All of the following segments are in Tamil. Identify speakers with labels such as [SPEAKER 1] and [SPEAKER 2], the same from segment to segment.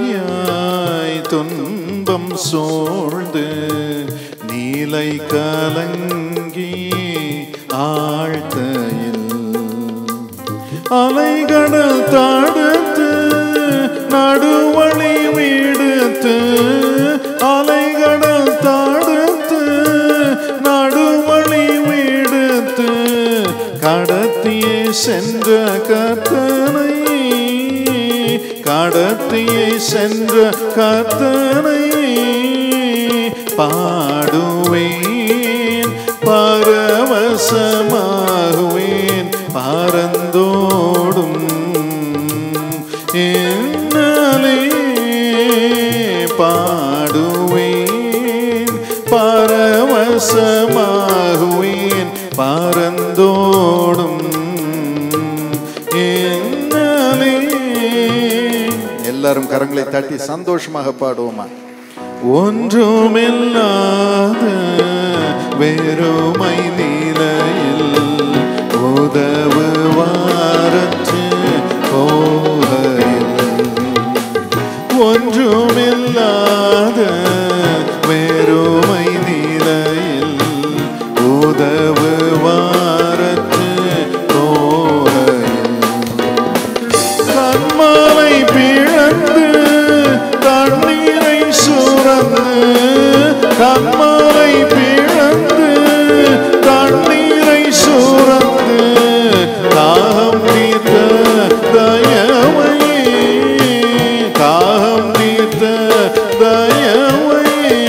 [SPEAKER 1] துன்பம் சூழ்ந்து நீலை கலங்கி ஆழ்த்தையில் அலைகடல் தடுத்து நடுவழி விடுத்து அலைகடல் தடுத்து நடுவழி விடுத்து கடத்தியே சென்ற கர்த்தனை கடத்தியை சென்ற கர்த்தனை பாடுவேன் பரவசமாகுவேன் பரந்தோடும் என்னலே பாடுவேன் பரவசமாகுவேன் பரந்தோடும் என்னலே. எல்லாரும் கரங்களை தட்டி சந்தோஷமாக பாடுவோமா? ஒன்றுமில்லாத வெறுமை நிலையில் உதவுவாரற்று போகையில் ஒன்றுமில்லாத வெறுமை நிலையில் உதவுவாரற்று போகையில் கண்மாலை பிளந்து தண்ணீரை சுரந்து கண்மாலை பிளந்து தண்ணீரை சுரந்து தாகம் தீர்த்த தயவையே தாகம் தீர்த்த தயவையே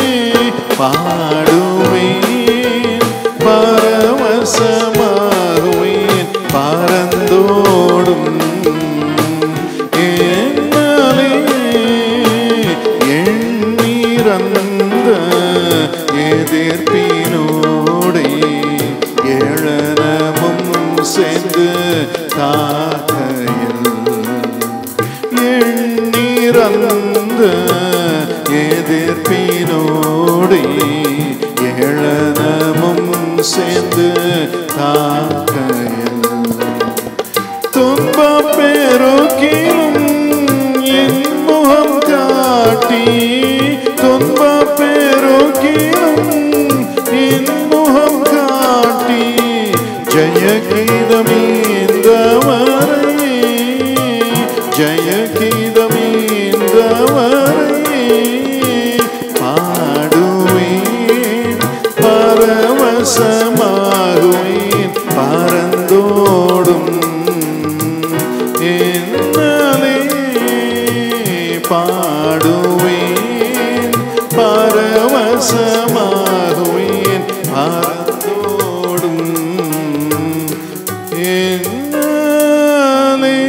[SPEAKER 1] பாடுவேன் பரவசமாகுவேன் பரந்தோடும் எதிர்ப்பினோடே ஏளனமும் சேர்ந்து காக்கையில் எண்ணிறந்த எதிர்ப்பினோடே ஏளனமும் சேர்ந்து காக்கையில் துன்பப் பெருக்கிலும் என் முகம் காட்டி துன்பப் பெருக்கிலும் என் முகம் காட்டி ஜெயகீதமீந்தவரே ஜெயகீதமீந்தவரே பாடுவேன் பரவசமாகுவேன் பரந்தோடும் என்னலே பாடுவேன் பரவசமாகுவேன் பரந்தோடும் என்னலே.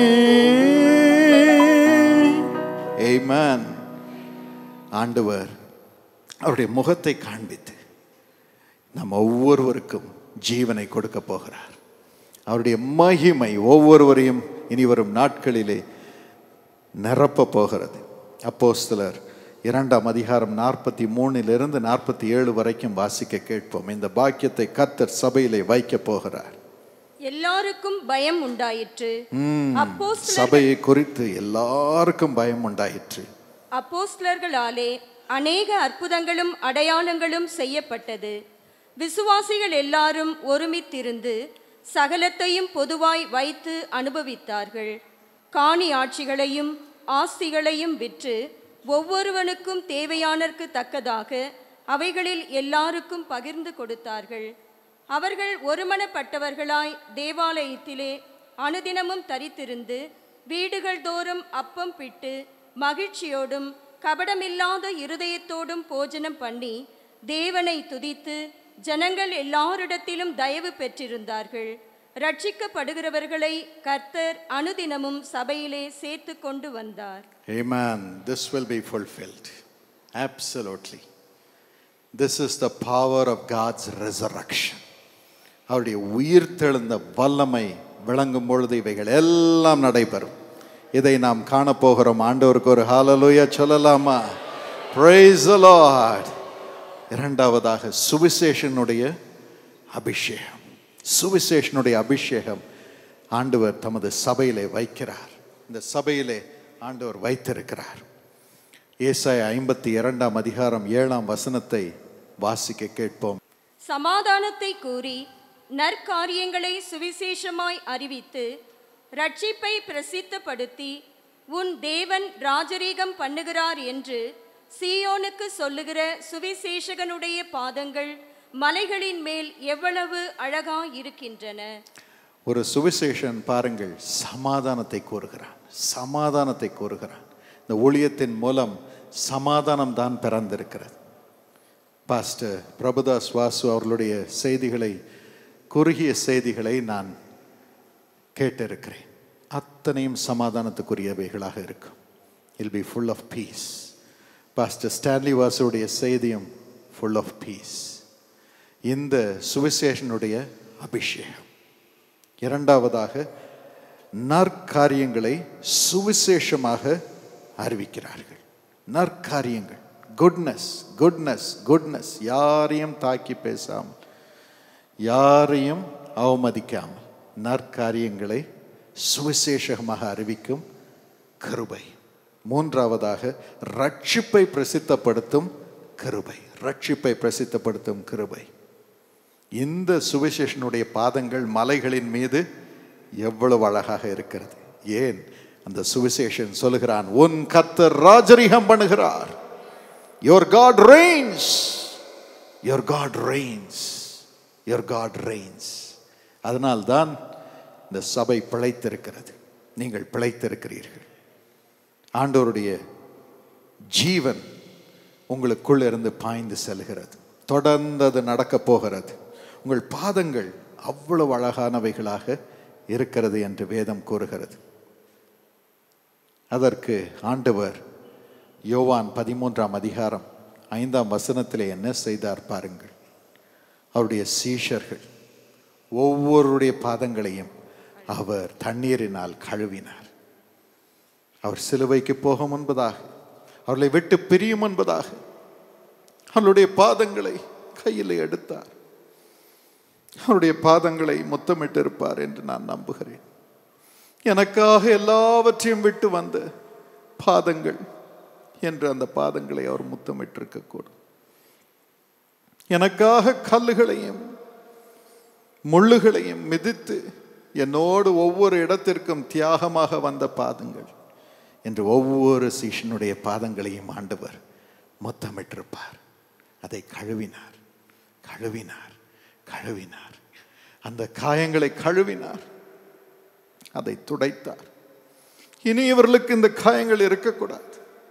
[SPEAKER 1] ஆமென். ஆண்டவர் அவருடைய முகத்தை காண்பித்து நம்ம ஒவ்வொருவருக்கும் ஜீவனை கொடுக்க போகிறார். அவருடைய மகிமை ஒவ்வொருவரையும் இனி வரும் நாட்களிலே நிரப்ப போகிறது. அப்போஸ்தலர் 2ஆம் அதிகாரம் 43 47 வரைக்கும் வாசிக்க கேட்போம். இந்த பாக்கியத்தை கர்த்தர் சபையிலே வைக்க போகிறார்.
[SPEAKER 2] எல்லாருக்கும் பயம் உண்டாயிற்று.
[SPEAKER 1] சபையை குறித்து எல்லாருக்கும் பயம் உண்டாயிற்று.
[SPEAKER 2] அப்போஸ்தலர்களாலே அநேக அற்புதங்களும் அடையாளங்களும் செய்யப்பட்டது. விசுவாசிகள் எல்லாரும் ஒருமித்திருந்து சகலத்தையும் பொதுவாய் வைத்து அனுபவித்தார்கள். காணி ஆட்சிகளையும் ஆஸ்திகளையும் விற்று ஒவ்வொருவனுக்கும் தேவையானற்கு தக்கதாக அவைகளில் எல்லாருக்கும் பகிர்ந்து கொடுத்தார்கள். அவர்கள் ஒருமனப்பட்டவர்களாய் தேவாலயத்திலே அனுதினமும் தரித்திருந்து வீடுகள் தோறும் அப்பம் பிட்டு மகிழ்ச்சியோடும் கபடமில்லாத இருதயத்தோடும் போஜனம் பண்ணி தேவனை துதித்து ஜனங்கள் எல்லாரிடத்திலும் தயவு பெற்றிருந்தார்கள். ரட்சிக்கப்படுகிறவர்களை கர்த்தர் அனுதினமும் சபையிலே சேர்த்து கொண்டு வந்தார்.
[SPEAKER 1] Amen. This will be fulfilled. Absolutely. This is the power of God's resurrection. அவருடைய உயிர்த்தெழுந்த வல்லமை விளங்கும் பொழுது இவைகள் எல்லாம் நடைபெறும். இதை நாம் காணப்போகிறோம். ஆண்டவருக்கு ஒரு ஹalleluya சொல்லலாமா? Praise the Lord. இரண்டாவதாக சுவிசேஷனுடைய அபிஷேகம். சுவிசேஷனுடைய அபிஷேகம் ஆண்டவர் தமது சபையிலே வைக்கிறார். இந்த சபையிலே ஆண்டவர் வைத்திருக்கிறார். ஏசாயா 52 அதிகாரம் 7 வாசிக்க கேட்போம்.
[SPEAKER 2] சமாதானத்தை கூறி நற்காரியங்களை சுவிசேஷமாய் அறிவித்து ரட்சிப்பை பிரசித்தப்படுத்தி உன் தேவன் ராஜரீகம் பண்ணுகிறார் என்று சீயோனுக்கு சொல்லுகிற சுவிசேஷகனுடைய பாதங்கள் மலைகளின் மேல் எவ்வளவு அழகாயிருக்கின்றன.
[SPEAKER 1] ஒரு சுவிசேஷன் பாருங்கள், சமாதானத்தை கூறுகிறான், சமாதானத்தை கூறுகிறான். இந்த ஊழியத்தின் மூலம் சமாதானம் தான் பிறந்திருக்கிறது. பாஸ்டர் பிரபுதாஸ் வாசு அவர்களுடைய செய்திகளை, குறுகிய செய்திகளை நான் கேட்டிருக்கிறேன். அத்தனையும் சமாதானத்துக்குரியவைகளாக இருக்கும். Will be full of peace. Pastor Stanley வாசுடைய செய்தியும் ஃபுல் ஆஃப் பீஸ். இந்த சுவிசேஷனுடைய அபிஷேகம். இரண்டாவதாக, நற்காரியங்களை சுவிசேஷமாக அறிவிக்கிறார்கள். நற்காரியங்கள், குட்னஸ், குட்னஸ், குட்னஸ். யாரையும் தாக்கி பேசாமல், யாரையும் அவமதிக்காமல் நற்காரியங்களை சுவிசேஷமாக அறிவிக்கும் கிருபை. மூன்றாவதாக, ரட்சிப்பை பிரசித்தப்படுத்தும் கிருபை. ரட்சிப்பை பிரசித்தப்படுத்தும் கிருபை. இந்த சுவிசேஷனுடைய பாதங்கள் மலைகளின் மீது எவ்வளவு அழகாக இருக்கிறது. ஏன்? அந்த சுவிசேஷன் சொல்லுகிறான், உன் கர்த்தர் ராஜரீகம் பண்ணுகிறார். Your God reigns. Your God reigns. Your God reigns. அதனால்தான் இந்த சபை பிழைத்திருக்கிறது. நீங்கள் பிழைத்திருக்கிறீர்கள். ஆண்டவருடைய ஜீவன் உங்களுக்குள் இருந்து பாய்ந்து செல்கிறது. தொடர்ந்து அது நடக்க போகிறது. உங்கள் பாதங்கள் அவ்வளவு அழகானவைகளாக இருக்கிறது என்று வேதம் கூறுகிறது. அதற்கு ஆண்டவர் யோவான் 13 அதிகாரம் 5 என்ன செய்தார் பாருங்கள். அவருடைய சீஷர்கள் ஒவ்வொருடைய பாதங்களையும் அவர் தண்ணீரினால் கழுவினார். அவர் சிலுவைக்கு போக முன்பதாக, அவர்களை விட்டு பிரியும் என்பதாக அவருடைய பாதங்களை கையில் எடுத்தார். அவருடைய பாதங்களை முத்தமிட்டிருப்பார் என்று நான் நம்புகிறேன். எனக்காக எல்லாவற்றையும் விட்டு வந்த பாதங்கள் என்று அந்த பாதங்களை அவர் முத்தமிட்டிருக்கக்கூடும். எனக்காக கல்லுகளையும் முள்ளுகளையும் மிதித்து என்னோடு ஒவ்வொரு இடத்திற்கும் தியாகமாக வந்த பாதங்கள் என்று ஒவ்வொரு சீஷனுடைய பாதங்களையும் ஆண்டவர் முத்தமிட்டிருப்பார். அதை கழுவினார், கழுவினார், கழுவினார். அந்த காயங்களை கழுவினார், அதை துடைத்தார். இனி இவர்களுக்கு இந்த காயங்கள் இருக்கக்கூடாது.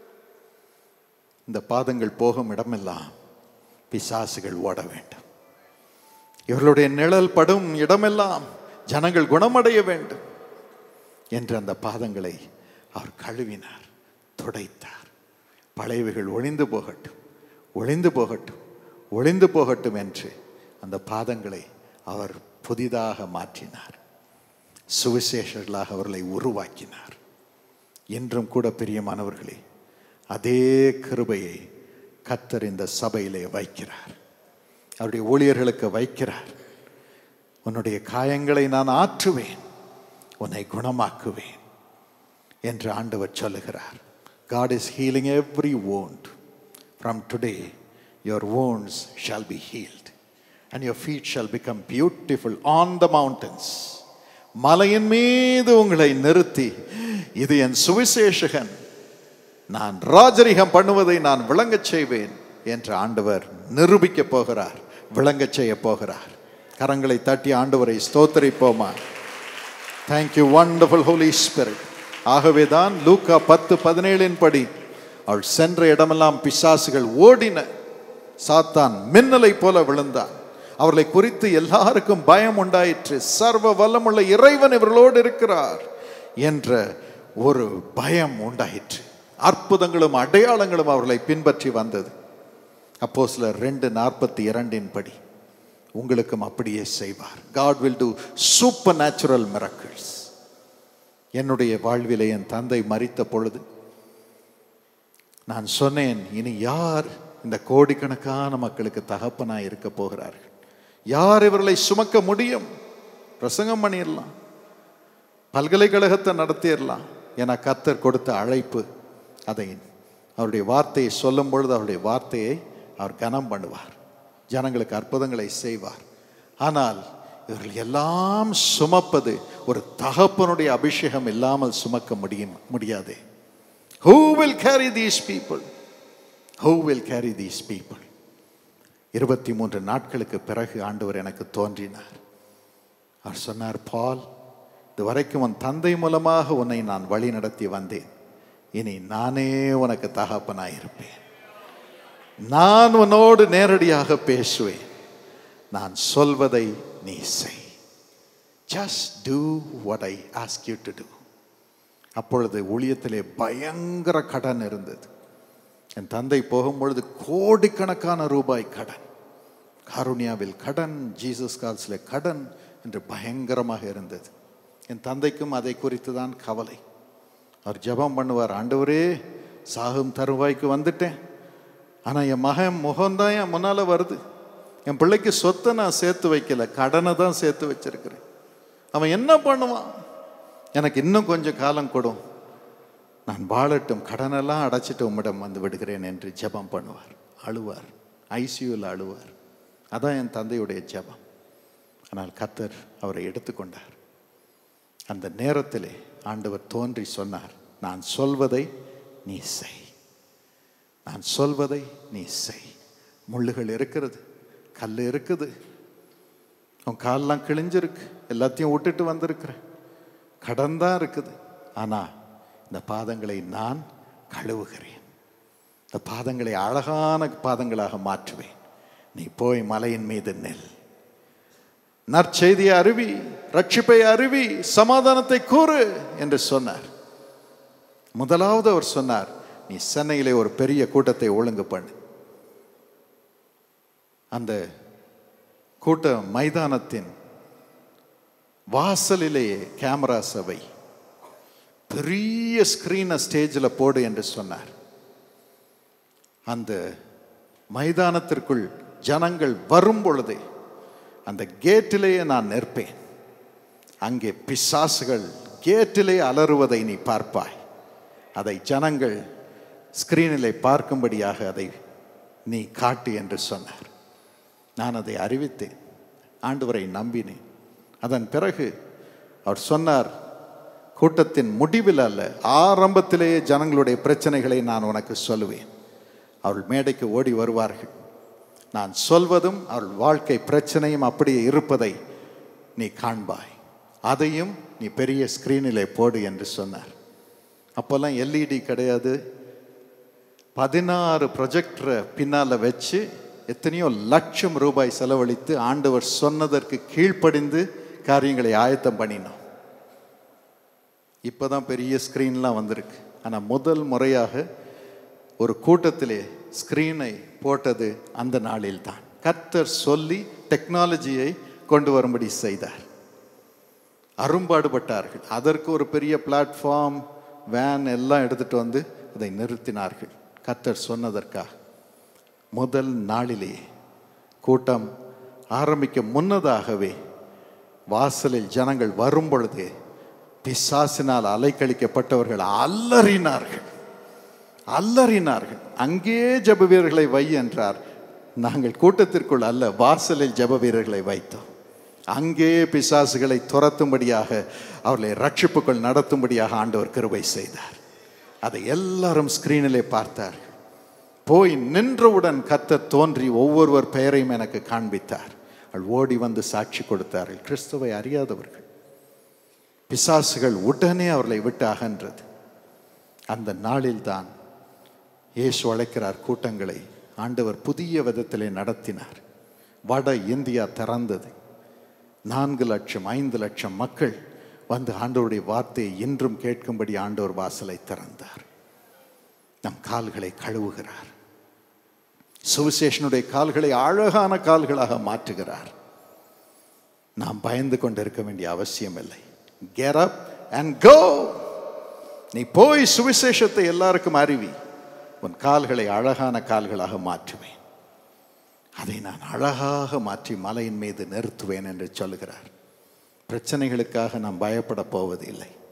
[SPEAKER 1] இந்த பாதங்கள் போகும் இடமெல்லாம் பிசாசுகள் ஓட வேண்டும். இவர்களுடைய நிழல் படும் இடமெல்லாம் ஜனங்கள் குணமடைய வேண்டும் என்று அந்த பாதங்களை அவர் கழுவினார், துடைத்தார். பழையவைகள் ஒளிந்து போகட்டும், ஒளிந்து போகட்டும், ஒளிந்து போகட்டும் என்று அந்த பாதங்களை அவர் புதிதாக மாற்றினார். சுவிசேஷர்களாக அவர்களை உருவாக்கினார். இன்றும் கூட பிரியமானவர்களே, அதே கிருபையை கர்த்தர் இந்த சபையிலே வைக்கிறார். அவருடைய ஊழியர்களுக்கு வைக்கிறார். உன்னுடைய காயங்களை நான் ஆற்றுவேன், உன்னை குணமாக்குவேன் என்று ஆண்டவர் சொல்லுகிறார். God is healing every wound. From today your wounds shall be healed and your feet shall become beautiful on the mountains. மலையின் மீது உங்களை நிறுத்தி, இது என் சுவிசேஷகன், நான் ராஜரீகம் பண்ணுவதை நான் விளங்கச் செய்வேன் என்று ஆண்டவர் நிரூபிக்க போகிறார், விளங்கச் செய்ய போகிறார். கரங்களை தட்டி ஆண்டவரை ஸ்தோத்திரிப்போமா? Thank you wonderful Holy Spirit. ஆகவேதான் லூக்கா 10:17 படி அவள் சென்ற இடமெல்லாம் பிசாசுகள் ஓடின, சாத்தான் மின்னலை போல விழுந்தான். அவர்களை குறித்து எல்லாருக்கும் பயம் உண்டாயிற்று. சர்வ வல்லமுள்ள இறைவன் இவர்களோடு இருக்கிறார் என்ற ஒரு பயம் உண்டாயிற்று. அற்புதங்களும் அடையாளங்களும் அவர்களை பின்பற்றி வந்தது. அப்போஸ்தலர் 2:42 படி உங்களுக்கும் அப்படியே செய்வார். God will do supernatural miracles. என்னுடைய வாழ்விலே என் தந்தை மரித்த பொழுது நான் சொன்னேன், இனி யார் இந்த கோடிக்கணக்கான மக்களுக்கு தகப்பனாய் இருக்க போகிறார்கள்? யார் இவர்களை சுமக்க முடியும்? பிரசங்கம் பண்ணிடலாம், பல்கலைக்கழகத்தை நடத்திடலாம், ஏன்னா கர்த்தர் கொடுத்த அழைப்பு. அதை அவருடைய வார்த்தையை சொல்லும் பொழுது அவருடைய வார்த்தையை அவர் கனம் பண்ணுவார், ஜனங்களுக்கு அற்புதங்களை செய்வார். ஆனால் இவர்கள் எல்லாம் சுமப்பது ஒரு தகப்பனுடைய அபிஷேகம் இல்லாமல் சுமக்க முடியாது. Who will carry these people? Who will carry these people? 23 நாட்களுக்கு பிறகு ஆண்டவர் எனக்கு தோன்றினார். அவர் சொன்னார், பால், இதுவரைக்கும் உன் தந்தை மூலமாக உன்னை நான் வழி நடத்தி வந்தேன். இனி நானே உனக்கு தகப்பனாயிருப்பேன். நான் உன்னோடு நேரடியாக பேசுவேன். நான் சொல்வதை நீ செய். Just do what I ask you to do. அப்பொழுது ஊழியத்திலே பயங்கர கடன் இருந்தது. என் தந்தை போகும்பொழுது கோடிக்கணக்கான ரூபாய் கடன், காருண்யாவில் கடன், ஜீசஸ் கால்ஸில் கடன் என்று பயங்கரமாக இருந்தது. என் தந்தைக்கும் அதை குறித்து தான் கவலை. அவர் ஜெபம் பண்ணுவார், ஆண்டவரே, சாகும் தருவாய்க்கு வந்துட்டேன், ஆனால் என் மகன் முகம்தான் என் முன்னால் வருது. என் பிள்ளைக்கு சொத்தை நான் சேர்த்து வைக்கல, கடனை தான் சேர்த்து வச்சிருக்கிறேன். அவன் என்ன பண்ணுவான்? எனக்கு இன்னும் கொஞ்சம் காலம் கொடும், நான் வாழட்டும், கடனெல்லாம் அடைச்சிட்டு உம்மிடம் வந்து விடுகிறேன் என்று ஜெபம் பண்ணுவார். அழுவார், ஐசியூவில் அழுவார். அதான் என் தந்தையுடைய ஜெபம். ஆனால் கர்த்தர் அவரை எடுத்துக்கொண்டார். அந்த நேரத்திலே ஆண்டவர் தோன்றி சொன்னார், நான் சொல்வதை நீ செய், நான் சொல்வதை நீ செய். முள்ளுகள் இருக்கிறது, கல் இருக்குது, உன் காலெல்லாம் கிழிஞ்சிருக்கு, எல்லாத்தையும் விட்டுட்டு வந்திருக்கிற, கடன் தான் இருக்குது, ஆனால் இந்த பாதங்களை நான் கழுவுகிறேன். இந்த பாதங்களை அழகான பாதங்களாக மாற்றுவேன். நீ போய் மலையின் மீது நெல், நற்செய்தியை அறிவி, ரட்சிப்பை அறிவி, சமாதானத்தை கூறு என்று சொன்னார். முதலாவது அவர் சொன்னார், நீ சென்னையிலே ஒரு பெரிய கூட்டத்தை ஒழுங்கு பண்ணு. அந்த கூட்ட மைதானத்தின் வாசலிலேயே கேமரா சபை, பெரிய ஸ்கிரீனை ஸ்டேஜில் போடு என்று சொன்னார். அந்த மைதானத்திற்குள் ஜனங்கள் வரும் பொழுதே அந்த கேட்டிலேயே நான் நிற்பேன். அங்கே பிசாசுகள் கேட்டிலே அலறுவதை நீ பார்ப்பாய். அதை ஜனங்கள் ஸ்கிரீனிலே பார்க்கும்படியாக அதை நீ காட்டு என்று சொன்னார். நான் அதை அறிவித்தேன், ஆண்டவரை நம்பினேன். அதன் பிறகு அவர் சொன்னார், கூட்டத்தின் முடிவில் அல்ல, ஆரம்பத்திலேயே ஜனங்களுடைய பிரச்சனைகளை நான் உனக்கு சொல்லுவேன். அவள் மேடைக்கு ஓடி வருவார்கள், நான் சொல்வதும் அவள் வாழ்க்கை பிரச்சனையும் அப்படியே இருப்பதை நீ காண்பாய், அதையும் நீ பெரிய ஸ்கிரீனிலே போடு என்று சொன்னார். அப்போல்லாம் எல்இடி கிடையாது, 16 ப்ரொஜெக்டரை பின்னால் வச்சு எத்தனையோ லட்சம் ரூபாய் செலவழித்து ஆண்டவர் சொன்னதற்கு கீழ்ப்படிந்து காரியங்களை ஆயத்தம் பண்ணினோம். இப்போதான் பெரிய ஸ்க்ரீன்லாம் வந்திருக்கு. ஆனால் முதல் முறையாக ஒரு கூட்டத்திலே ஸ்க்ரீனை போட்டது அந்த நாளில் தான். கர்த்தர் சொல்லி டெக்னாலஜியை கொண்டு வரும்படி செய்தார். அரும்பாடுபட்டார்கள். அதற்கு ஒரு பெரிய பிளாட்ஃபார்ம், வேன் எல்லாம் எடுத்துட்டு வந்து அதை நிறுத்தினார்கள் கர்த்தர் சொன்னதற்காக. முதல் நாளிலேயே கூட்டம் ஆரம்பிக்க முன்னதாகவே வாசலில் ஜனங்கள் வரும் பொழுதே பிசாசினால் அலைக்கழிக்கப்பட்டவர்கள் அல்லறினார்கள். அங்கே ஜெப வீரர்களை வை என்றார். நாங்கள் கூட்டத்திற்குள் அல்ல, வாசலில் ஜெப வீரர்களை வைத்தோம். அங்கே பிசாசுகளை துரத்தும்படியாக, அவர்களை ரட்சிப்புக்குள் நடத்தும்படியாக ஆண்டவர் கிருபை செய்தார். அதை எல்லாரும் ஸ்கிரீனிலே பார்த்தார்கள். போய் நின்றவுடன் கர்த்தர் தோன்றி ஒவ்வொருவர் பெயரையும் எனக்கு காண்பித்தார். அவள் ஓடி வந்து சாட்சி கொடுத்தார்கள். கிறிஸ்துவை அறியாதவர்கள், பிசாசுகள் உடனே அவர்களை விட்டு அகன்றது. அந்த நாளில்தான் இயேசு அழைக்கிறார் கூட்டங்களை. ஆண்டவர் புதிய விதத்திலே நடத்தினார். வட இந்தியா திறந்தது. 4 லட்சம் 5 லட்சம் மக்கள் வந்து ஆண்டவருடைய வார்த்தையை இன்றும் கேட்கும்படி ஆண்டவர் வாசலை திறந்தார். நம் கால்களை கழுவுகிறார். சுவிசேஷனுடைய கால்களை அழகான கால்களாக மாற்றுகிறார். நாம் பயந்து கொண்டிருக்க வேண்டிய அவசியம் இல்லை. Get up and go. நீ போய் சுவிசேஷத்தை எல்லாருக்கும் அறிவி. உன் கால்களை அழகான கால்களாக மாற்றுவேன். அதை நான் அழகாக மாற்றி மலையின் மீது நிறுத்துவேன் என்று சொல்கிறார். பிரச்சனைகளுக்காக நாம் பயப்பட போவதில்லை.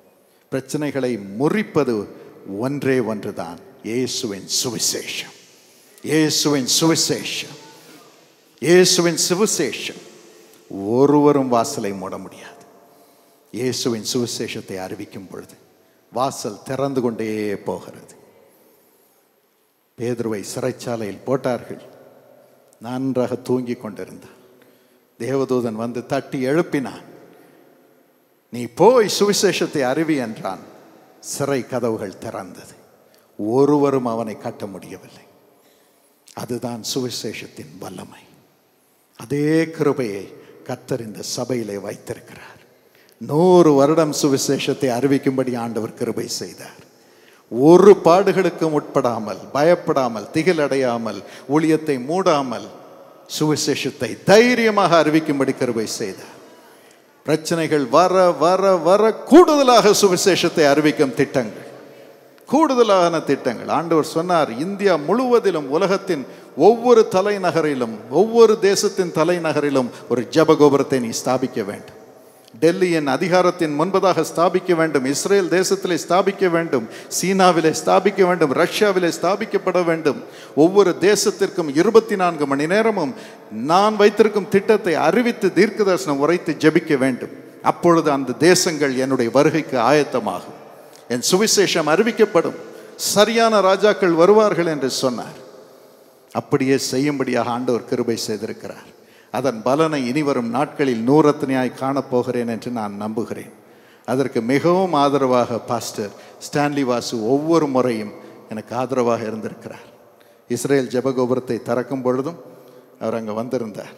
[SPEAKER 1] பிரச்சனைகளை முறிப்பது ஒன்றே ஒன்றுதான், இயேசுவின் சுவிசேஷம். இயேசுவின் சுவிசேஷம், இயேசுவின் சுவிசேஷம். ஒருவரும் வாசலை மூட முடியாது. இயேசுவின் சுவிசேஷத்தை அறிவிக்கும் பொழுது வாசல் திறந்து கொண்டே போகிறது. பேதுருவை சிறைச்சாலையில் போட்டார்கள். நன்றாக தூங்கி கொண்டிருந்தான். தேவதூதன் வந்து தட்டி எழுப்பினான். நீ போய் சுவிசேஷத்தை அறிவி என்றான். சிறை கதவுகள் திறந்தது. ஒருவரும் அவனை கட்ட முடியவில்லை. அதுதான் சுவிசேஷத்தின் வல்லமை. அதே கிருபையை கர்த்தர் இந்த சபையிலே வைத்திருக்கிறார். 100 வருடம் சுவிசேஷத்தை அறிவிக்கும்படி ஆண்டவர் கிருபை செய்தார். ஒரு பாடுகளுக்கும் உட்படாமல், பயப்படாமல், திகிலடையாமல், ஊழியத்தை மூடாமல் சுவிசேஷத்தை தைரியமாக அறிவிக்கும்படி கிருபை செய்தார். பிரச்சனைகள் வர வர வர கூடுதலாக சுவிசேஷத்தை அறிவிக்கும் திட்டங்கள், கூடுதலான திட்டங்கள். ஆண்டவர் சொன்னார், இந்தியா முழுவதிலும், உலகத்தின் ஒவ்வொரு தலைநகரிலும், ஒவ்வொரு தேசத்தின் தலைநகரிலும் ஒரு ஜெபகோபுரத்தை நீ ஸ்தாபிக்க வேண்டும். டெல்லியின் அதிகாரத்தின் முன்பதாக ஸ்தாபிக்க வேண்டும். இஸ்ரேல் தேசத்திலே ஸ்தாபிக்க வேண்டும். சீனாவிலே ஸ்தாபிக்க வேண்டும். ரஷ்யாவிலே ஸ்தாபிக்கப்பட வேண்டும். ஒவ்வொரு தேசத்திற்கும் 24 மணி நேரமும் நான் வைத்திருக்கும் திட்டத்தை அறிவித்து தீர்க்கதரிசனம் உரைத்து ஜெபிக்க வேண்டும். அப்பொழுது அந்த தேசங்கள் என்னுடைய வருகைக்கு ஆயத்தமாகும். என் சுவிசேஷம் அறிவிக்கப்படும். சரியான ராஜாக்கள் வருவார்கள் என்று சொன்னார். அப்படியே செய்யும்படியாக ஆண்டவர் கிருபை செய்திருக்கிறார். அதன் பலனை இனிவரும் நாட்களில் 100 காணப்போகிறேன் என்று நான் நம்புகிறேன். அதற்கு மிகவும் ஆதரவாக பாஸ்டர் ஸ்டான்லி வாசு ஒவ்வொரு முறையும் எனக்கு ஆதரவாக இருந்திருக்கிறார். இஸ்ரேல் ஜெபகோபுரத்தை திறக்கும் பொழுதும் அவர் அங்கே வந்திருந்தார்.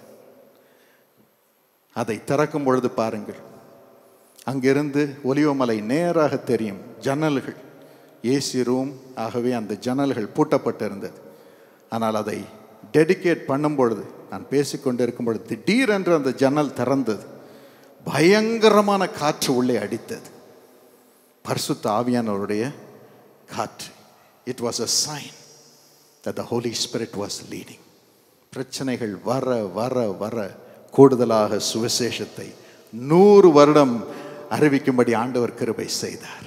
[SPEAKER 1] அதை திறக்கும் பொழுது பாருங்கள், அங்கிருந்து ஒலிவமலை நேராக தெரியும். ஜன்னல்கள் ஏசி ரூம், ஆகவே அந்த ஜன்னல்கள் பூட்டப்பட்டிருந்தது. ஆனால் அதை டெடிகேட் பண்ணும் பொழுது, நான் பேசிக்கொண்டிருக்கும் பொழுது திடீரென்று அந்த ஜன்னல் திறந்தது. பயங்கரமான காற்று உள்ளே அடித்தது. பரிசுத்த ஆவியானவருடைய காற்று. It was a sign that the Holy Spirit was leading. பிரச்சனைகள் வர வர வர கூடுதலாக சுவிசேஷத்தை 100 வருடம் அறிவிக்கும்படி ஆண்டவர் கிருபை செய்தார்.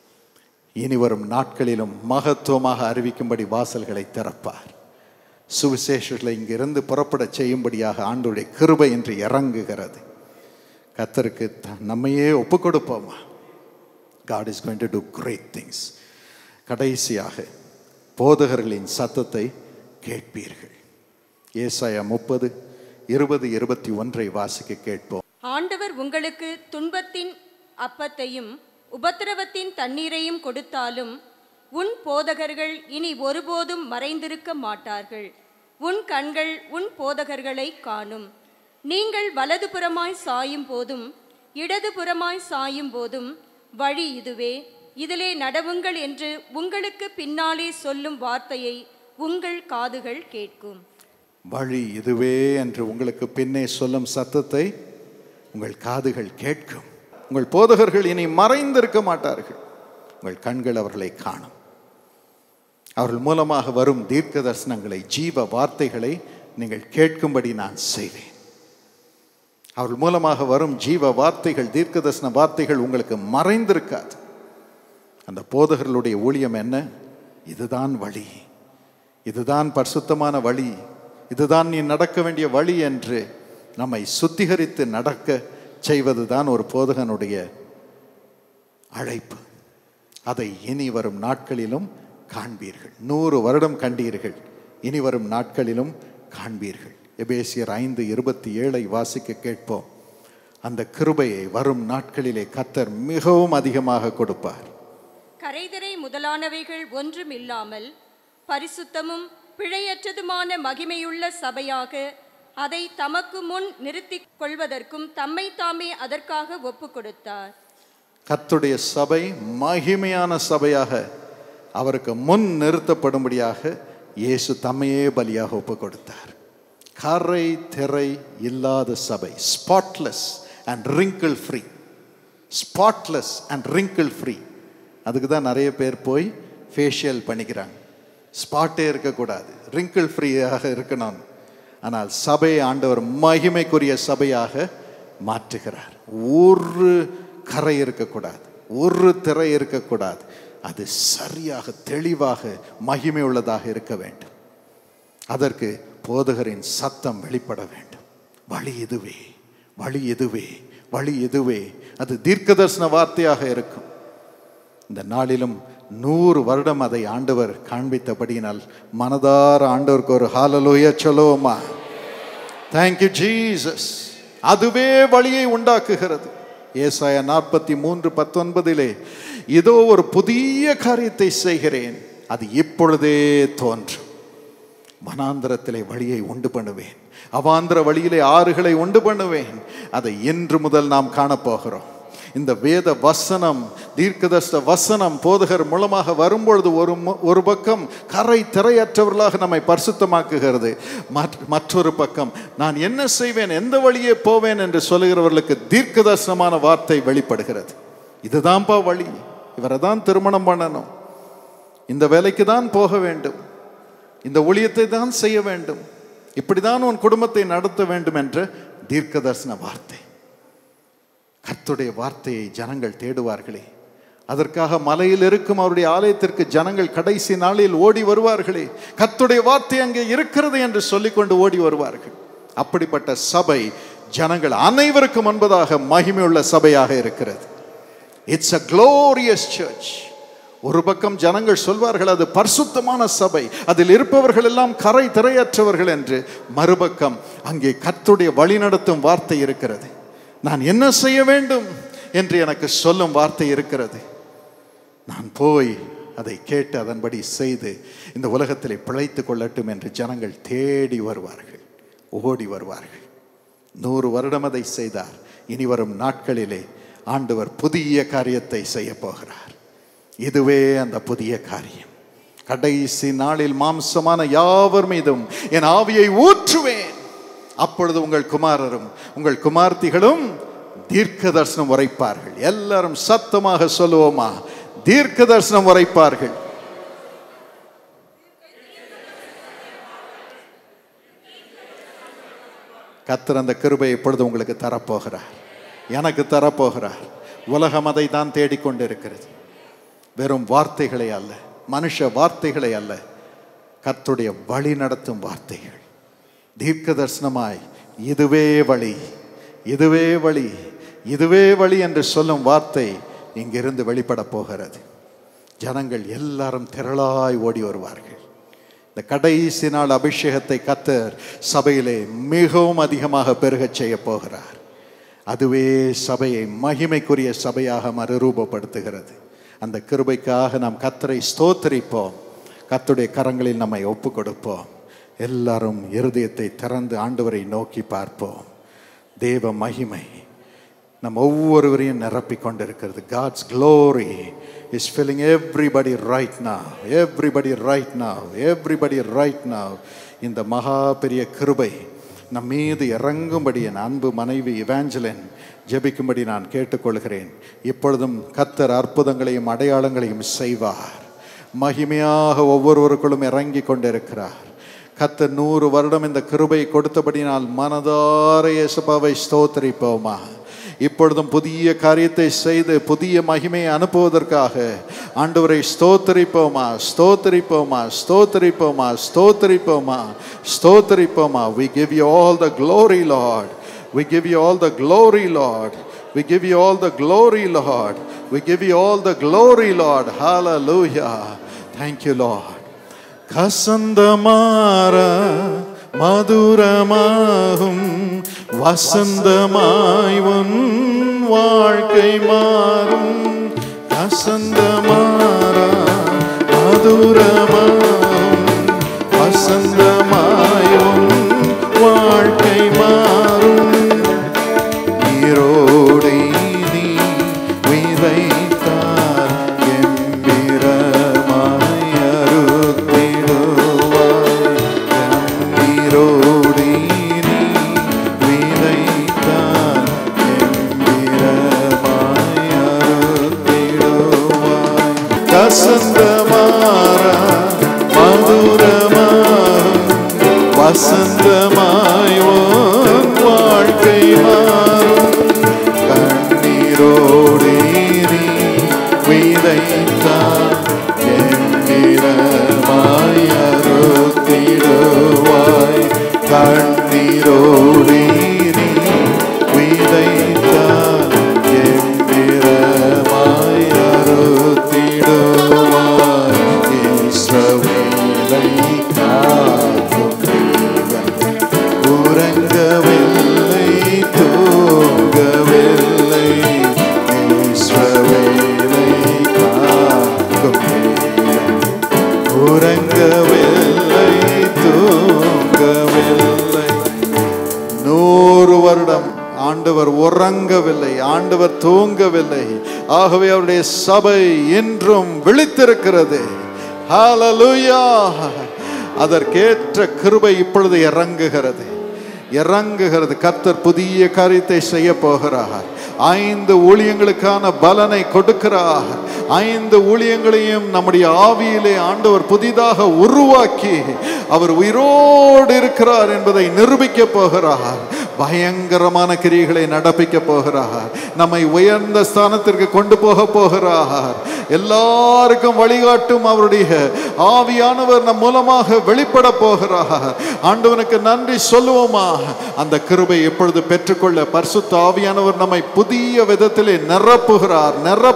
[SPEAKER 1] இனி வரும் நாட்களிலும் மகத்துவமாக அறிவிக்கும்படி வாசல்களை திறப்பார். சுவிசேஷங்களை இங்கிருந்து புறப்பட செய்யும்படியாக ஆண்டவருடைய கிருபை என்று இறங்குகிறது. கர்த்தருக்கு நம்மையே ஒப்பு கொடுப்போமா? God is going to do great things. கடைசியாக போதகர்களின் சத்தத்தை கேட்பீர்கள். ஏசாயா 30, 20, 21 வாசிக்க கேட்போம்.
[SPEAKER 2] ஆண்டவர் உங்களுக்கு துன்பத்தின் அப்பத்தையும் உபத்திரவத்தின் தண்ணீரையும் கொடுத்தாலும் உன் போதகர்கள் இனி ஒருபோதும் மறைந்திருக்க மாட்டார்கள். உன் கண்கள் உன் போதகர்களை காணும். நீங்கள் வலதுபுறமாய் சாயும் போதும் இடதுபுறமாய் சாயும் போதும் வழி இதுவே, இதிலே நடவுங்கள் என்று உங்களுக்கு பின்னாலே சொல்லும் வார்த்தையை உங்கள் காதுகள் கேட்கும்.
[SPEAKER 1] வழி இதுவே என்று உங்களுக்கு பின்னே சொல்லும் சத்தத்தை உங்கள் காதுகள் கேட்கும். உங்கள் போதகர்கள் இனி மறைந்திருக்க மாட்டார்கள். உங்கள் கண்கள் அவர்களை காணும். அவர்கள் மூலமாக வரும் தீர்க்க தரிசனங்களை, ஜீவ வார்த்தைகளை நீங்கள் கேட்கும்படி நான் செய்வேன். அவர்கள் மூலமாக வரும் ஜீவ வார்த்தைகள், தீர்க்க தரிசன வார்த்தைகள் உங்களுக்கு மறைந்திருக்காது. அந்த போதகர்களுடைய ஊழியம் என்ன? இதுதான் வழி, இதுதான் பரிசுத்தமான வழி, இதுதான் நீ நடக்க வேண்டிய வழி என்று நம்மை சுத்திகரித்து நடக்க செய்வதுதான் ஒரு போதகனுடைய அழைப்பு. அதை இனி வரும் நாட்களிலும் காண்பீர்கள். 100 வருடம் கண்டீர்கள், இனி வரும் நாட்களிலும் காண்பீர்கள். எபேசியர் 5:27 வாசிக்க கேட்போம். அந்த கிருபையை வரும் நாட்களிலே கர்த்தர் மிகவும் அதிகமாக கொடுப்பார்.
[SPEAKER 2] கரைதரை முதலானவைகள் ஒன்றும் இல்லாமல் பரிசுத்தமும் பிழையற்றதுமான மகிமையுள்ள சபையாக அதை தமக்கு முன் நிறுத்திக் கொள்வதற்கும் தம்மை தாமே அதற்காக ஒப்பு கொடுத்தார்.
[SPEAKER 1] கர்த்தருடைய சபை மகிமையான சபையாக அவருக்கு முன் நிறுத்தப்படும்படியாக இயேசு தம்மையே பலியாக ஒப்பு கொடுத்தார். கரை திரை இல்லாத சபை, spotless and wrinkle free. Spotless and wrinkle free. அதுக்கு தான் நிறைய பேர் போய் ஃபேஷியல் பண்ணிக்கிறாங்க. ஸ்பாட்டே இருக்கக்கூடாது, ரிங்கிள் ஃப்ரீயாக இருக்கணும். ஆனால் சபையை ஆண்டவர் மகிமைக்குரிய சபையாக மாற்றுகிறார். ஒரு கரை இருக்கக்கூடாது, ஒரு திரை இருக்கக்கூடாது. அது சரியாக தெளிவாக மகிமை உள்ளதாக இருக்க வேண்டும். அதற்கு போதகரின் சத்தம் வெளிப்பட வேண்டும். வழி இதுவே, வழி இதுவே, வழி இதுவே. அது தீர்க்கதரிசன வார்த்தையாக இருக்கும். இந்த நாளிலும் 100 வருடம் அதை ஆண்டவர் காண்பித்தபடியினால் மனதார ஆண்டவருக்கு ஒரு ஹalleluya சொல்லுவோமா? Thank you Jesus. அதுவே வழியை உண்டாக்குகிறது. ஏசாயா 43:19 இதோ ஒரு புதிய காரியத்தை செய்கிறேன், அது இப்பொழுதே தோன்றும். வனாந்திரத்திலே வழியை உண்டு பண்ணுவேன், அவாந்திர வழியிலே ஆறுகளை உண்டு பண்ணுவேன். அதை இன்று முதல் நாம் காணப்போகிறோம். இந்த வேத வசனம், தீர்க்கதரிசன வசனம் போதகர் மூலமாக வரும்பொழுது ஒரு பக்கம் கரை திரையற்றவர்களாக நம்மை பரிசுத்தமாக்குகிறது. மற்றொரு பக்கம் நான் என்ன செய்வேன், எந்த வழியே போவேன் என்று சொல்லுகிறவர்களுக்கு தீர்க்கதரிசனமான வார்த்தை வெளிப்படுகிறது. இதுதான்ப்பா வழி, இவரை தான் திருமணம் பண்ணணும், இந்த வேலைக்கு தான் போக வேண்டும், இந்த ஊழியத்தை தான் செய்ய வேண்டும், இப்படிதான் உன் குடும்பத்தை நடத்த வேண்டும் என்ற தீர்க்கதரிசன வார்த்தை. கர்த்தருடைய வார்த்தையை ஜனங்கள் தேடுவார்களே, அதற்காக மலையில் இருக்கும் அவருடைய ஆலயத்திற்கு ஜனங்கள் கடைசி நாளில் ஓடி வருவார்களே, கர்த்தருடைய வார்த்தை அங்கே இருக்கிறது என்று சொல்லிக்கொண்டு ஓடி வருவார்கள். அப்படிப்பட்ட சபை ஜனங்கள் அனைவருக்கும் முன்பதாக மகிமையுள்ள சபையாக இருக்கிறது. It's a glorious church. ஒரு பக்கம் ஜனங்கள் சொல்வார்கள் அது பரிசுத்தமான சபை, அதில் இருப்பவர்கள் எல்லாம் கரை திரையற்றவர்கள் என்று. மறுபக்கம் அங்கே கர்த்தருடைய வழிநடத்தும் வார்த்தை இருக்கிறது. நான் என்ன செய்ய வேண்டும் என்று எனக்கு சொல்லும் வார்த்தை இருக்கிறது. நான் போய் அதை கேட்டு அதன்படி செய்து இந்த உலகத்திலே பிழைத்து கொள்ளட்டும் என்று ஜனங்கள் தேடி வருவார்கள், ஓடி வருவார்கள். 100 வருடம் அதை செய்தார். இனி வரும் நாட்களிலே ஆண்டவர் புதிய காரியத்தை செய்ய போகிறார். இதுவே அந்த புதிய காரியம். கடைசி நாளில் மாம்சமான யாவர் மீதும் என் ஆவியை ஊற்றுவேன், அப்பொழுது உங்கள் குமாரரும் உங்கள் குமார்த்திகளும் தீர்க்க தரிசனம் உரைப்பார்கள். எல்லாரும் சத்தமாக சொல்லுவோமா? தீர்க்க தரிசனம் உரைப்பார்கள். கர்த்தர் அந்த கிருபையை இப்பொழுது உங்களுக்கு தரப்போகிறார், எனக்கு தரப்போகிறார். உலகம் அதை தான் தேடிக்கொண்டிருக்கிறது. வெறும் வார்த்தைகளை அல்ல, மனுஷ வார்த்தைகளை அல்ல, கர்த்தருடைய வழி நடத்தும் வார்த்தைகள். தீர்க்க தரிசனமாய் இதுவே வழி, இதுவே வழி, இதுவே வழி என்று சொல்லும் வார்த்தை இங்கிருந்து வெளிப்பட போகிறது. ஜனங்கள் எல்லாரும் திரளாய் ஓடி வருவார்கள். இந்த கடைசி நாள் அபிஷேகத்தை கர்த்தர் சபையிலே மிகவும் அதிகமாக பெருகச் செய்ய போகிறார். அதுவே சபையை மகிமைக்குரிய சபையாக மறுரூபப்படுத்துகிறது. அந்த கிருபைக்காக நாம் கர்த்தரை ஸ்தோத்திரிப்போம். கர்த்தருடைய கரங்களில் நம்மை ஒப்பு கொடுப்போம். எல்லாரும் இருதயத்தை திறந்து ஆண்டவரை நோக்கி பார்ப்போம். தேவ மகிமை நம் ஒவ்வொருவரையும் நிரப்பிக் கொண்டிருக்கிறது. God's glory is filling everybody right now, everybody right now, everybody right now. இந்த மகா பெரிய கிருபை நம் மீது இறங்கும்படி என் அன்பு மனைவி இவாஞ்சலின் ஜெபிக்கும்படி நான் கேட்டுக்கொள்கிறேன். இப்பொழுதும் கர்த்தர் அற்புதங்களையும் அடையாளங்களையும் செய்வார். மகிமையாக ஒவ்வொருவருக்குள்ளும் இறங்கி கொண்டிருக்கிறார். கர்த்தர் 100 வருடம் இந்த கிருபை கொடுத்தபடினால் மனதார இயேசுவை ஸ்தோத்திரிப்போமா? இப்பொழுதும் புதிய காரியத்தை செய்து புதிய மகிமையை அனுப்புவதற்காக ஆண்டவரை ஸ்தோத்திரிப்போமா, ஸ்தோத்திரிப்போமா, ஸ்தோத்திரிப்போமா, ஸ்தோத்திரிப்போமா, ஸ்தோத்திரிப்போமா. We give you all the glory, Lord. We give you all the glory, Lord. We give you all the glory, Lord. We give you all the glory, Lord. Hallelujah. Thank you, Lord. கசந்தமார மதுரமாகும் வசந்தமாய் உன் வாழ்க்கை மாறும். கசந்தமார மதுரமாகும் வசந்தமாய் உன் வாழ்க்கை மாறும். ஈரோடை நீ விதைத்தார் எம்பிரமாய் அறுத்திடுவாய். ஈரோடை நீ விதைத்தார் எம்பிரமாய் அறுத்திடுவாய். கசந்தமார மதுரமாகும் வசந்தமாய் உன் வாழ்க்கை மாறும். கண்ணீரோடு நீ இஸ்ரவேலை காக்கும் தேவன் உறங்கவில்லை தூங்கவில்லை. இஸ்ரவேலை காக்கும் தேவன் உறங்கவில்லை தூங்கவில்லை. 100 வருடம் ஆண்டவர் உறங்கவில்லை, ஆண்டவர் தூங்கவில்லை. ஆகவே அவருடைய சபை இன்றும் விழித்திருக்கிறது. ஹல்லேலூயா. அதற்கேற்ற கிருபை இப்பொழுது இறங்குகிறது. கர்த்தர் புதிய காரியத்தை செய்ய போகிறார். 5 ஊழியங்களுக்கான பலனை கொடுக்கிறார். 5 ஊழியங்களையும் நம்முடைய ஆவியிலே ஆண்டவர் புதிதாக உருவாக்கி அவர் உயிரோடு இருக்கிறார் என்பதை நிரூபிக்க போகிறார். பயங்கரமான கிரியைகளை நடப்பிக்க போகிறார். நம்மை உயர்ந்த ஸ்தானத்திற்கு கொண்டு போக போகிறார். எல்லாருக்கும் வழிகாட்டும் அவருடைய ஆவியானவர் நம் மூலமாக வெளிப்பட போகிறார். ஆண்டவனுக்கு நன்றி சொல்லுவோமா? அந்த கிருபை எப்பொழுது பெற்றுக்கொள்ள பரிசுத்த ஆவியானவர் நம்மை புதிய விதத்திலே நிரப்புகிறார்.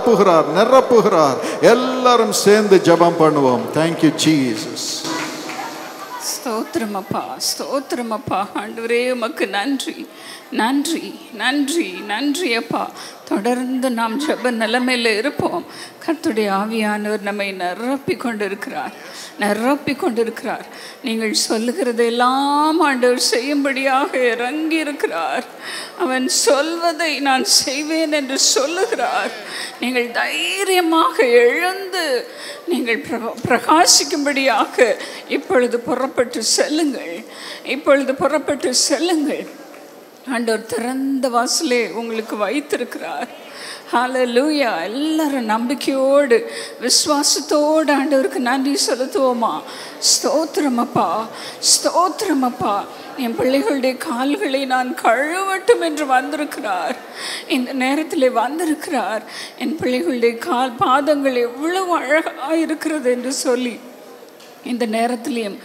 [SPEAKER 1] எல்லாரும் சேர்ந்து ஜெபம் பண்ணுவோம். Thank you Jesus.
[SPEAKER 3] ஸ்தோத்திரம் அப்பா, ஸ்தோத்திரம் அப்பா. ஆண்டவரே உமக்கு நன்றி, நன்றி, நன்றி, நன்றி அப்பா. தொடர்ந்து நாம் ஜெப நிலைமையில் இருப்போம். கர்த்தருடைய ஆவியானவர் நம்மை நிரப்பி கொண்டிருக்கிறார். நீங்கள் சொல்லுகிறதெல்லாம் ஆண்டவர் செய்யும்படியாக இறங்கி இருக்கிறார். அவன் சொல்வதை நான் செய்வேன் என்று சொல்லுகிறார். நீங்கள் தைரியமாக எழுந்து நீங்கள் பிரகாசிக்கும்படியாக இப்பொழுது புறப்பட்டு செல்லுங்கள். ஆண்டவர் திறந்த வாசலே உங்களுக்கு வைத்திருக்கிறார். ஹல்லேலூயா. எல்லாரும் நம்பிக்கையோடு விசுவாசத்தோடு ஆண்டவருக்கு நன்றி செலுத்துவோமா? ஸ்தோத்திரம் அப்பா. என் பிள்ளைகளுடைய கால்களை நான் கழுவட்டும் என்று வந்திருக்கிறார். இந்த நேரத்தில் வந்திருக்கிறார். என் பிள்ளைகளுடைய பாதங்கள் எவ்வளவு அழகாக இருக்கிறது என்று சொல்லி இந்த நேரத்திலையும்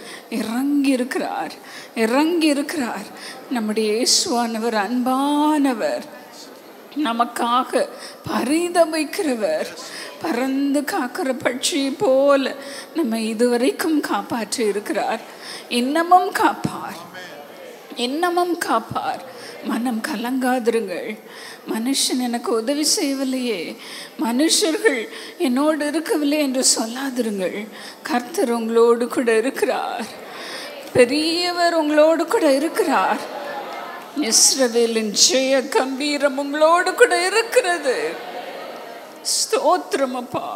[SPEAKER 3] இறங்கி இருக்கிறார். நம்முடைய இயேசுவானவர் அன்பானவர், நமக்காக பரிதபிக்கிறவர், பறந்து காக்கிற பட்சி போல நம்மை இதுவரைக்கும் காப்பாற்றி இருக்கிறார். இன்னமும் காப்பார். மனம் கலங்காதிருங்கள். மனுஷன் எனக்கு உதவி செய்யவில்லையே, மனுஷர்கள் என்னோடு இருக்கவில்லை என்று சொல்லாதிருங்கள். கர்த்தர் உங்களோடு கூட இருக்கிறார். பெரியவர் உங்களோடு கூட இருக்கிறார். இஸ்ரவேலின் ஜெய கம்பீரம் உங்களோடு கூட இருக்கிறது. ஸ்தோத்திரம்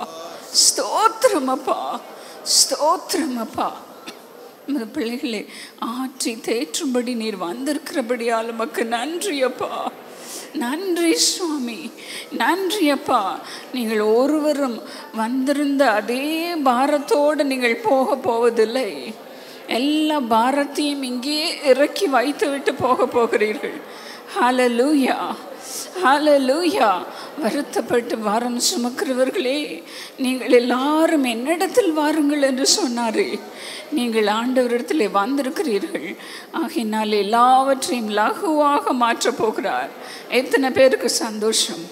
[SPEAKER 3] அப்பா. பிள்ளைகளை ஆற்றி தேற்றும்படி நீர் வந்திருக்கிறபடியால் உமக்கு நன்றி அப்பா. நன்றி சுவாமி, நன்றி அப்பா. நீங்கள் ஒருவரும் வந்திருந்த அதே பாரத்தோடு நீங்கள் போவதில்லை. எல்லா பாரத்தையும் இங்கே இறக்கி வைத்து விட்டு போகிறீர்கள். ஹல்லேலூயா. வருத்தப்பட்டு வாரம் சுமக்கிறவர்களே, நீங்கள் எல்லாரும் என்னிடத்தில் வாருங்கள் என்று சொன்னாரே. நீங்கள் ஆண்டவரிடத்தில் வந்திருக்கிறீர்கள். ஆகையினால் எல்லாவற்றையும் லகுவாக மாற்றப் போகிறார். எத்தனை பேருக்கு சந்தோஷம்?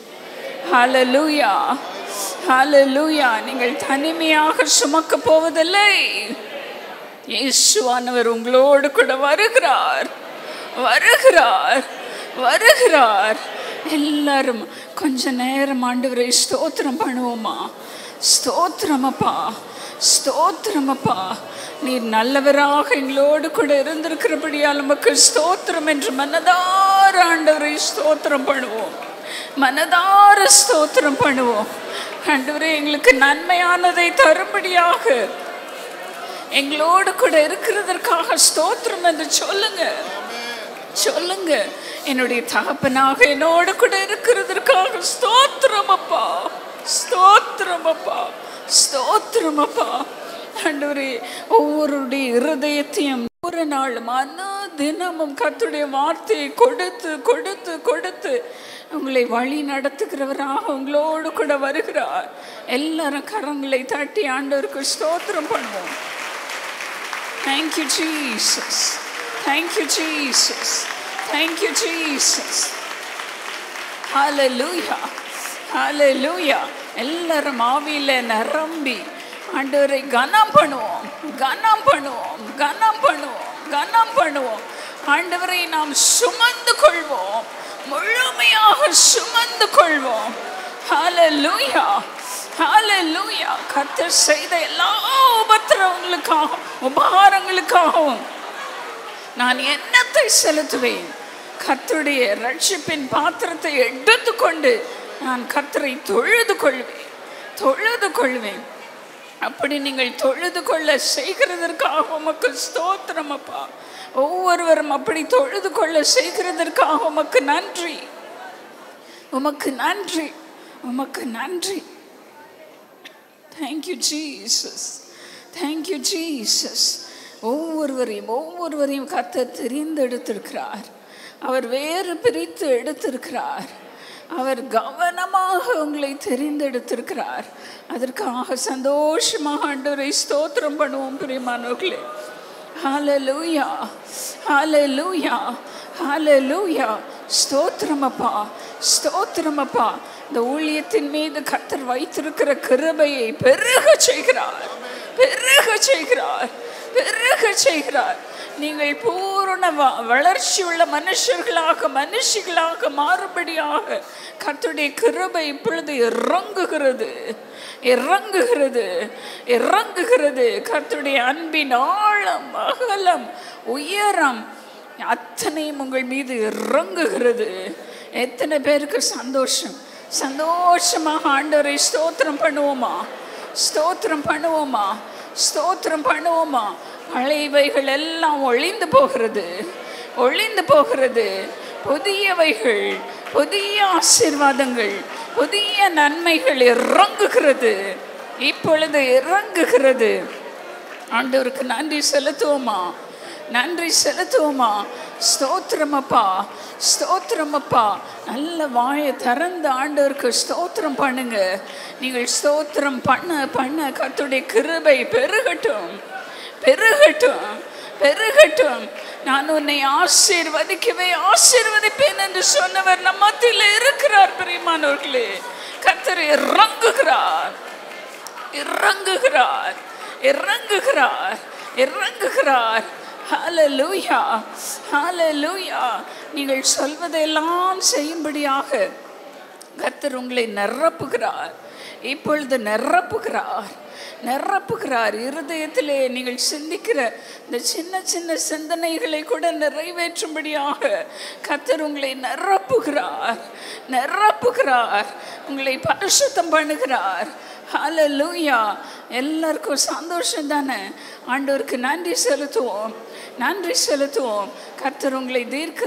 [SPEAKER 3] ஹல்லேலூயா. நீங்கள் தனிமையாக சுமக்க போவதில்லை. இயேசுவானவர் உங்களோடு கூட வருகிறார். எல்லாரும் கொஞ்ச நேரம் ஆண்டவரை ஸ்தோத்திரம் பண்ணுவோமா? ஸ்தோத்திரம் அப்பா. நீர் நல்லவராக எங்களோடு கூட இருந்திருக்கிறபடியால் உமக்கு ஸ்தோத்திரம் என்று மனதார ஆண்டவரை ஸ்தோத்திரம் பண்ணுவோம். ஆண்டவரே, எங்களுக்கு நன்மையானதை தரும்படியாக எங்களோடு கூட இருக்கிறதற்காக ஸ்தோத்திரம் என்று சொல்லுங்க. என்னுடைய தகப்பனாக என்னோடு கூட இருக்கிறதற்காக ஸ்தோத்திரம் அப்பா. ஆண்டவரே, ஒவ்வொருடைய இருதயத்தையும் ஒரு நாளும் தினமும் கர்த்தருடைய வார்த்தையை கொடுத்து உங்களை வழி நடத்துகிறவராக உங்களோடு கூட வருகிறார். எல்லாரும் கரங்களை தட்டி ஆண்டவருக்கு ஸ்தோத்திரம் பண்ணுவோம். Thank you, Jesus. Hallelujah. எல்லாரும் ஆவியில நிரம்பி ஆண்டவரை கனம் பண்ணுவோம். கனம் பண்ணுவோம், கனம் பண்ணுவோம், கனம் பண்ணுவோம். ஆண்டவரை நாம் சுமந்து கொள்வோம், முழுமையாக சுமந்து கொள்வோம். ஹல்லேலூயா, ஹல்லேலூயா. கர்த்தர் செய்த எல்லா உபத்திரவங்களுக்காகவும் உபகாரங்களுக்காகவும் நான் என்னத்தை செலுத்துவேன்? கர்த்தருடைய ரட்சிப்பின் பாத்திரத்தை எடுத்துக்கொண்டு நான் கர்த்தரை தொழுது கொள்வேன், தொழுது கொள்வேன். அப்படி நீங்கள் தொழுது கொள்ள செய்கிறதற்காக உமக்கு ஸ்தோத்திரம் அப்பா. ஒவ்வொருவரும் அப்படி தொழுது கொள்ள செய்கிறதற்காக உமக்கு நன்றி, உமக்கு நன்றி, உமக்கு நன்றி. Thank you Jesus, thank you Jesus. ஒவ்வொருவரையும் கர்த்தர் தெரிந்தெடுத்திருக்கிறார். அவர் வேறு பிரித்து எடுத்திருக்கிறார். அவர் கவனமாக உங்களை தெரிந்தெடுத்திருக்கிறார். அதற்காக சந்தோஷமாக ஆண்டவரை ஸ்தோத்திரம் பண்ணுவோம் பிரியமானவர்களே. ஹல்லேலூயா, ஹல்லேலூயா, ஹல்லேலூயா. ஸ்தோத்திரம் அப்பா, ஸ்தோத்திரம் அப்பா. இந்த ஊழியத்தின் மீது கர்த்தர் வைத்திருக்கிற கிருபையை பெருக செய்கிறார், பெருக செய்கிறார், பெருக செய்கிறார். நீங்கள் பூரண வளர்ச்சி உள்ள மனுஷிகளாக மாறுபடியாக கர்த்தருடைய கிருபை இப்பொழுது இறங்குகிறது, இறங்குகிறது, இறங்குகிறது. கர்த்தருடைய அன்பின் ஆழம், அகலம், உயரம் அத்தனையும் உங்கள் மீது இறங்குகிறது. எத்தனை பேருக்கு சந்தோஷம்? சந்தோஷமாக ஆண்டவரை ஸ்தோத்திரம் பண்ணுவோமா, ஸ்தோத்திரம் பண்ணுவோமா, ஸ்தோத்திரம் பண்ணுவோமா. பழையவைகள் எல்லாம் ஒழிந்து போகிறது, ஒழிந்து போகிறது. புதியவைகள், புதிய ஆசீர்வாதங்கள், புதிய நன்மைகள் இறங்குகிறது, இப்பொழுது இறங்குகிறது. ஆண்டவருக்கு நன்றி செலுத்துவோமா, நன்றி செலுத்துவோமா. ஸ்தோத்திரம் அப்பா, ஸ்தோத்திரம் அப்பா. நல்ல வாயை திறந்து ஆண்டவருக்கு ஸ்தோத்திரம் பண்ணுங்க. நீங்கள் ஸ்தோத்திரம் பண்ண பண்ண கர்த்தருடைய கிருபை பெருகட்டும், பெருகட்டும், பெருகட்டும். நான் உன்னை ஆசீர்வதிப்பேன் என்று சொன்னவர் நம் மத்தியில் இருக்கிறார் பிரியமானவர்களே. கர்த்தர் இறங்குகிறார், இறங்குகிறார், இறங்குகிறார், இறங்குகிறார். ஹல்லேலூயா, ஹல்லேலூயா. நீங்கள் சொல்வதெல்லாம் செய்யும்படியாக கர்த்தர் உங்களை நிரப்புகிறார், இப்பொழுது நிரப்புகிறார், நிரப்புகிறார். இருதயத்திலே நீங்கள் சிந்திக்கிற இந்த சின்ன சின்ன சிந்தனைகளை கூட நிறைவேற்றும்படியாக கர்த்தர் உங்களை நிரப்புகிறார், நிரப்புகிறார். உங்களை பரிசுத்தம் பண்ணுகிறார். ஹல்லேலூயா. எல்லாருக்கும் சந்தோஷம் தானே? ஆண்டவருக்கு நன்றி செலுத்துவோம், நன்றி செலுத்துவோம். கர்த்தர் உங்களை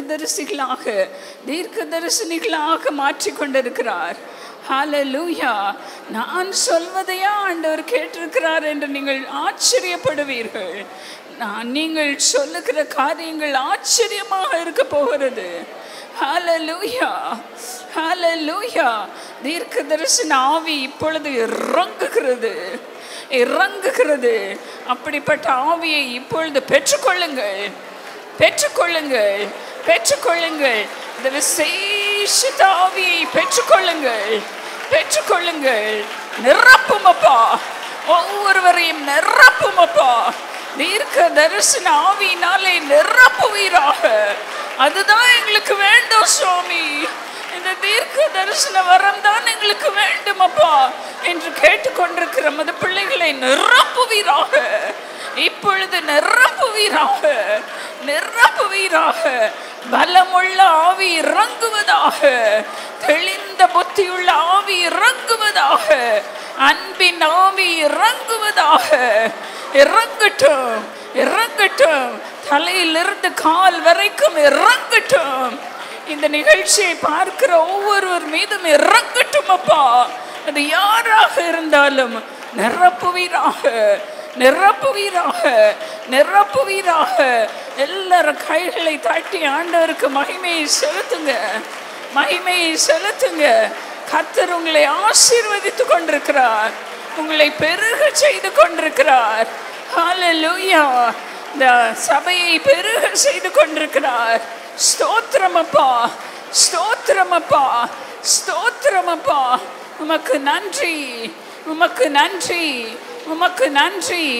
[SPEAKER 3] தீர்க்கதரிசினிகளாக மாற்றிக்கொண்டிருக்கிறார். ஹல்லேலூயா. நான் சொல்வதையா ஆண்டவர் கேட்டிருக்கிறார் என்று நீங்கள் ஆச்சரியப்படுவீர்கள். நீங்கள் சொல்லுகிற காரியங்கள் ஆச்சரியமாக இருக்க போகிறது. ஹல்லேலூயா, ஹல்லேலூயா. தீர்க்கதரிசன ஆவி இப்பொழுது இறங்குகிறது, இறங்குகிறது. அப்படிப்பட்ட ஆவியை இப்பொழுது பெற்றுக்கொள்ளுங்கள், பெற்றுக்கொள்ளுங்கள், பெற்றுக்கொள்ளுங்கள். இந்த விசேஷித்த ஆவியை பெற்றுக்கொள்ளுங்கள், பெற்றுக்கொள்ளுங்கள். நிரப்பும் அப்பா, ஒவ்வொருவரையும் நிரப்பும் அப்பா. தீர்க்க தரிசன ஆவியினாலே நிரப்புவீராக. அதுதான் எங்களுக்கு வேண்டும் சுவாமி. இந்த தீர்க்க தரிசன வரம் தான் எங்களுக்கு வேண்டும் அப்பா என்று கேட்டுக்கொண்டிருக்கிற மது பிள்ளைகளை நிரப்புவீராக, இப்பொழுது நிரப்புவீராக, நிரப்புவீராக. பலமுள்ள ஆவி இறங்குவதாக, தெளிந்த புத்தியுள்ள ஆவி இறங்குவதாக, அன்பின் ஆவி இறங்குவதாக. இறங்கட்டும், இறங்கட்டும். தலையிலிருந்து கால் வரைக்கும் இறங்கட்டும். இந்த நிகழ்ச்சியை பார்க்கிற ஒவ்வொருவர் மீதும் இறங்கட்டும் அப்பா. அது யாராக இருந்தாலும் நிரப்புவீராக, நிரப்புவீராக, நிரப்புவீராக. எல்லாரும் கைகளை தட்டி ஆண்டவருக்கு மகிமையை செலுத்துங்க, மகிமையை செலுத்துங்க. கர்த்தர் உங்களை ஆசீர்வதித்து கொண்டிருக்கிறார், உங்களை பெருக செய்து கொண்டிருக்கிறார். ஹல்லேலூயா. இந்த சபையை பெருக செய்து கொண்டிருக்கிறார். ஸ்தோத்திரம் அப்பா, ஸ்தோத்திரம் அப்பா, ஸ்தோத்திரம் அப்பா. உமக்கு நன்றி, உமக்கு நன்றி, உமக்கு நன்றி.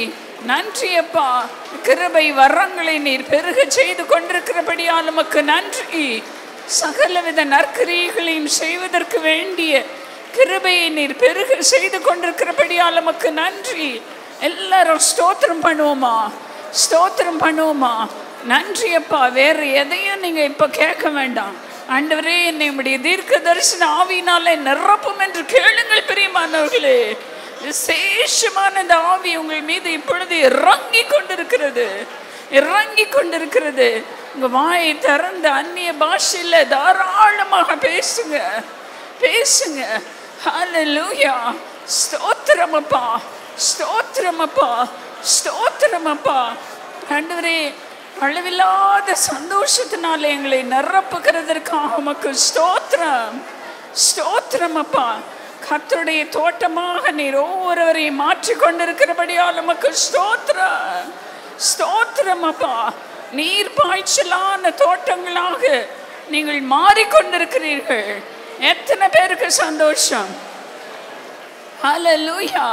[SPEAKER 3] நன்றி அப்பா. கிருபை வரங்களை நீர் பெருக செய்து கொண்டிருக்கிறபடியால் உமக்கு நன்றி. சகலவித நற்கிரியைகளையும் செய்வதற்கு வேண்டிய கிருபையை நீர் பெருக செய்து கொண்டிருக்கிறபடியால் உமக்கு நன்றி. எல்லாரும் ஸ்தோத்திரம் பண்ணுவோமா, ஸ்தோத்திரம் பண்ணுவோமா. நன்றி அப்பா. வேறு எதையும் நீங்க இப்ப கேட்க வேண்டாம். ஆண்டவரே, என்னை உம்முடைய தீர்க்க தரிசன ஆவியினாலே நிரப்பும் என்று கேளுங்கள் பிரியமானவர்களே. விசேஷமான இந்த ஆவி உங்கள் மீது இப்பொழுது இறங்கி கொண்டிருக்கிறது, இறங்கி கொண்டிருக்கிறது. உங்க வாயை திறந்த அந்நிய பாஷையில தாராளமாக பேசுங்க, பேசுங்க. ஹல்லேலூயா. ஸ்தோத்திரம் அப்பா, ஸ்தோத்திரம் அப்பா, ஸ்தோத்திரம் அப்பா. ஆண்டவரே, அளவில்லாத சந்தோஷத்தினால எங்களை நிரப்புகிறதற்காக உமக்கு ஸ்தோத்திரம், ஸ்தோத்திரம் அப்பா. கர்த்தருடைய தோட்டமாக நீர் ஒவ்வொருவரையும் மாற்றி கொண்டிருக்கிறபடியால் உமக்கு ஸ்தோத்திரம், ஸ்தோத்திரம் அப்பா. நீர் பாய்ச்சலான தோட்டங்களாக நீங்கள் மாறிக்கொண்டிருக்கிறீர்கள். எத்தனை பேருக்கு சந்தோஷம். ஹல்லேலூயா,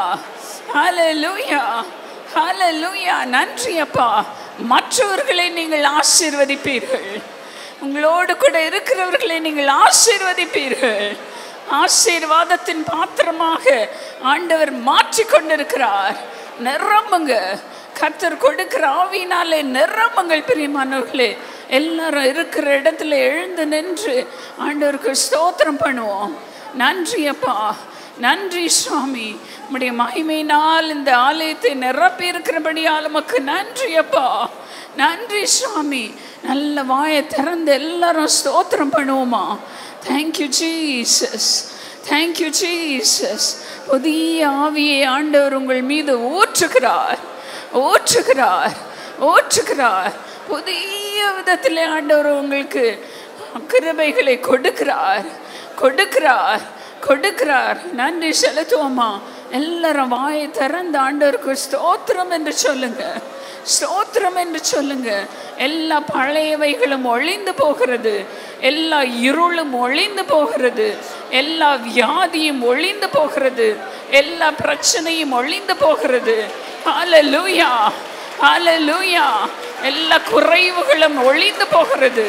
[SPEAKER 3] ஹல்லேலூயா, ஹல்லேலூயா. நன்றி அப்பா. மற்றவர்களை நீங்கள் ஆசீர்வதிப்பீர்கள், உங்களோடு கூட இருக்கிறவர்களை நீங்கள் ஆசீர்வதிப்பீர்கள். ஆசீர்வாதத்தின் பாத்திரமாக ஆண்டவர் மாற்றி கொண்டிருக்கிறார். நிரம்புங்க, கர்த்தர் கொடுக்கிற ஆவியினாலே நிரம்புங்கள் பிரியமானவர்களே. எல்லாரும் இருக்கிற இடத்துல எழுந்து நின்று ஆண்டவருக்கு ஸ்தோத்திரம் பண்ணுவோம். நன்றி அப்பா, நன்றி சுவாமி. உம்முடைய மகிமையினால் இந்த ஆலயத்தை நிரப்பி இருக்கிறபடியால் உமக்கு நன்றி அப்பா, நன்றி சுவாமி. நல்ல வாயை திறந்து எல்லாரும் ஸ்தோத்திரம் பண்ணுவோமா. Thank you Jesus, thank you Jesus. புதிய ஆவியை ஆண்டவர் உங்கள் மீது ஊற்றுகிறார், ஊற்றுகிறார், ஊற்றுகிறார். புதிய விதத்தில் ஆண்டவர் உங்களுக்கு கிருபைகளை கொடுக்கிறார், கொடுக்கிறார், கொடுக்கிறார். நன்றி செலுத்துவோமா. எல்லாரும் வாயை திறந்து ஆண்டவருக்கு ஸ்தோத்திரம் என்று சொல்லுங்க, ஸ்தோத்திரம் என்று சொல்லுங்க. எல்லா பழையவைகளும் ஒழிந்து போகிறது, எல்லா இருளும் ஒழிந்து போகிறது, எல்லா வியாதியும் ஒழிந்து போகிறது, எல்லா பிரச்சனையும் ஒழிந்து போகிறது. ஹல்லேலூயா, ஹல்லேலூயா. எல்லா குறைவுகளும் ஒழிந்து போகிறது.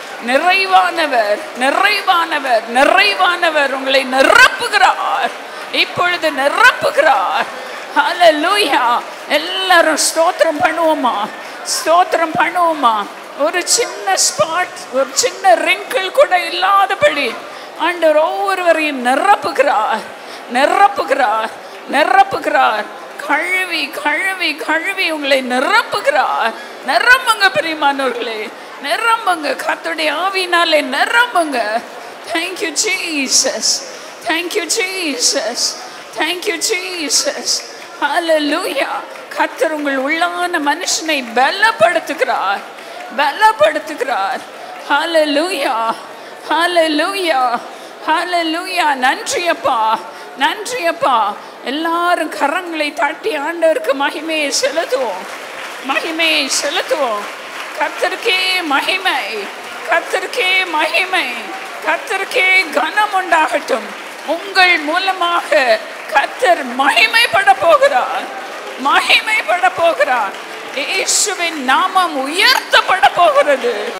[SPEAKER 3] நிறைவானவர், நிறைவானவர், நிறைவானவர் உங்களை நிரப்புகிறார், இப்பொழுது நிரப்புகிறார். ஹல்லேலூயா. எல்லாரும் ஸ்தோத்திரம் பண்ணுவோமா, ஸ்தோத்திரம் பண்ணுவோமா. ஒரு சின்ன ஸ்பாட், ஒரு சின்ன ரிங்கிள் கூட இல்லாதபடி ஆண்டவர் ஒவ்வொருவரையும் நிரப்புகிறார், நிரப்புகிறார், நிரப்புகிறார். கழுவி கழுவி கழுவி உங்களை நிரப்புகிறார். நிரம்புங்க பிரியமானவர்களே, நிரம்புங்க. கர்த்தருடைய ஆவியினாலே நிரம்புங்க. Thank you Jesus, thank you Jesus, thank you Jesus. Hallelujah. கர்த்தர் உங்கள் உள்ளான மனுஷனை பலப்படுத்துகிறார், பலப்படுத்துகிறார். ஹல்லேலூயா, ஹல்லேலூயா, ஹல்லேலூயா. நன்றி அப்பா, நன்றி அப்பா. எல்லாரும் கரங்களை தட்டி ஆண்டவருக்கு மகிமையை செலுத்துவோம், மகிமையை செலுத்துவோம். கர்த்தருக்கே மகிமை, கர்த்தருக்கே மகிமை, கர்த்தருக்கே கனம் உண்டாகட்டும். உங்கள் மூலமாக கர்த்தர் மகிமைப்பட போகிறார், மகிமைப்பட போகிறார். இயேசுவின் நாமம் உயர்த்தப்பட போகிறது.